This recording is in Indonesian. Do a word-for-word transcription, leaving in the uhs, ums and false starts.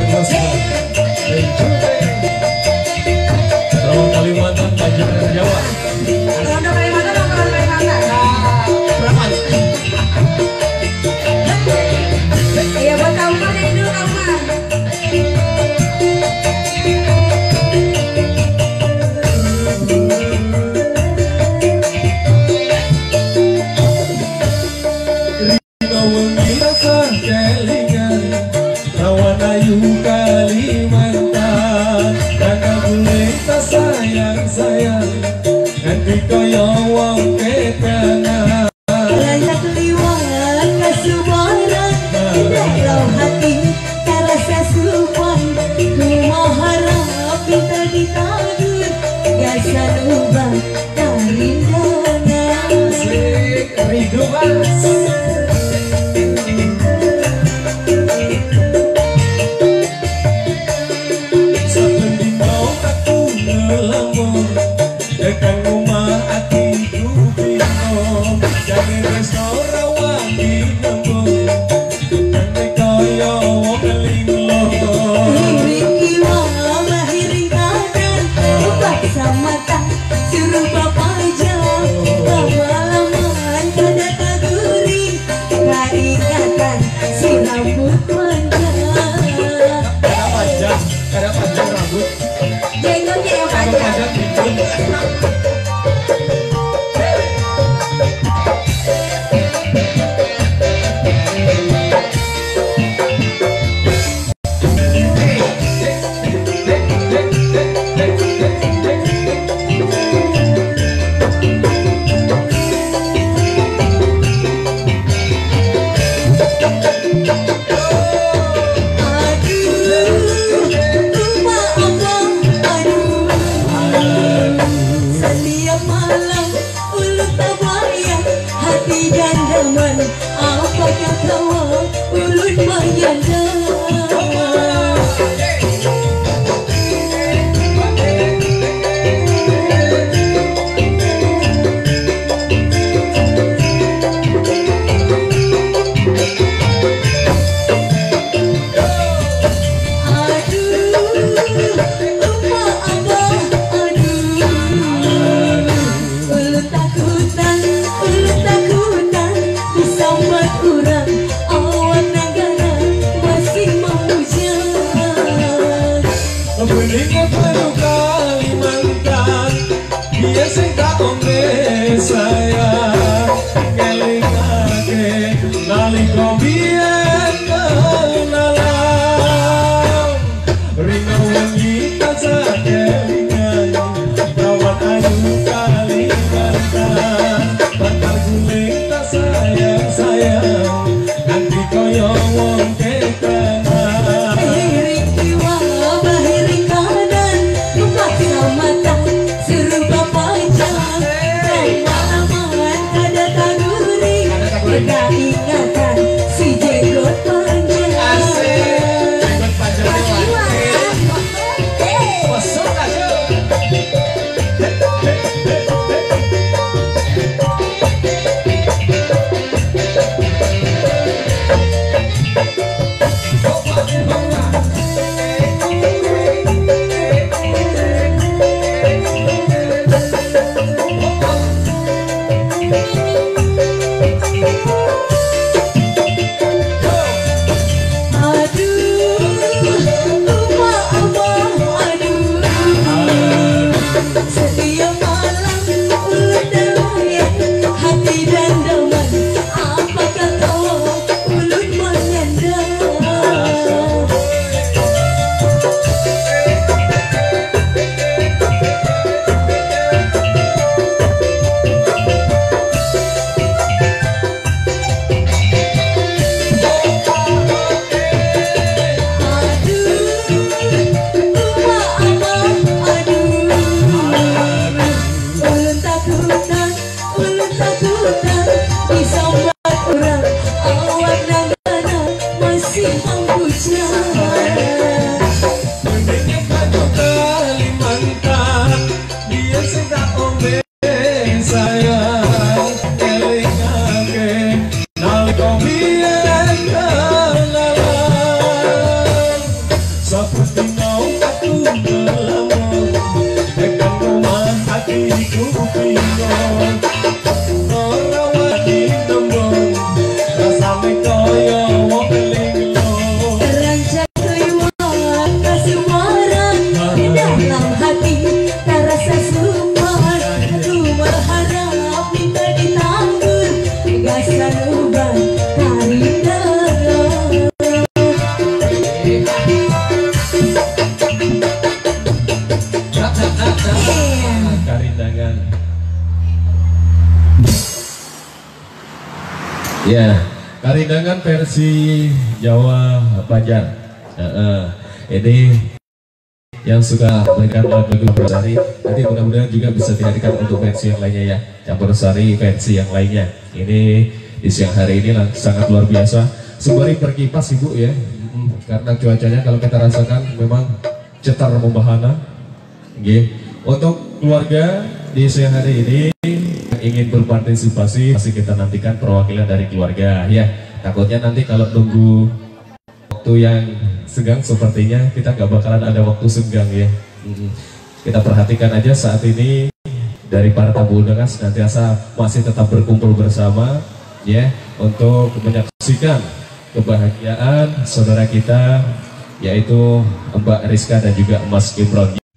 Kalimantan, Banjar, Jawa. Rondo Kalimantan atau Kalimantan? Berapa? Iya buat kamu mah jadi dulu kamu mah. Rino wengi rasah kelingan Rawan ayu Kalimantan Kakak boleh tak sayang-sayang Nanti kaya wong kekangan Lantak liwat kasubaran Dalam hati terasa supan Ku mau harap kita ditadur Gasan ubah tarindangan Asik, rindu mas Saben dino aku ngelamun Dekan rumah hatiku bingung Jadi resto rawani nembung Nanti kaya wong linglung Riki wala mahiri kanan Paksa mata suruh bapak jam Lama-lamaan kada kaguri Kaingatan si rambut panjang Kada panjang, kada panjang rambut Jenggotnya yang Kada panjang. panjang hidung Setiap malam ulut tabayang hati jandaman apa kata ulut bayanda Bening baru Kalimantan Dia sing tak ombe sayang Ngelingake nalika biyen kenalan Rino wengi tansah kelingan Rawan ayu Kalimantan Bantar guling tak sayang-sayang Nanti kaya wong kekangan Riki wala bahiri kanan Paksa mata suruh bapak jam Lama-lamaan pingon ora wani tembung rasane kaya wong linglung Rancak kliwon kasumaran di dalam hati terasa sumber. Aku berharap minta ditanggung gasan uban karinda. Karindangan. Ya, Karindangan versi Jawa Banjar. Uh, ini yang suka berikan lagu-lagu campur sari, nanti mudah-mudahan juga bisa dijadikan untuk versi yang lainnya ya, campur sari versi yang lainnya. Ini di siang hari ini lang- sangat luar biasa. Sembari berkipas ibu ya, mm, karena cuacanya kalau kita rasakan memang cetar membahana. Nggih. Untuk keluarga di siang hari ini yang ingin berpartisipasi, masih kita nantikan perwakilan dari keluarga ya. Takutnya nanti kalau nunggu waktu yang senggang sepertinya kita nggak bakalan ada waktu senggang ya. Mm-mm. Kita perhatikan aja saat ini dari para tamu undangan senantiasa masih tetap berkumpul bersama ya untuk menyaksikan kebahagiaan saudara kita yaitu Mbak Rizka dan juga Mas Imron.